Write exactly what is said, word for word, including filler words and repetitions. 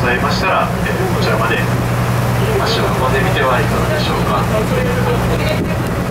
ざいましたら、えー、こちらまで足を運んでみてはいかがでしょうか。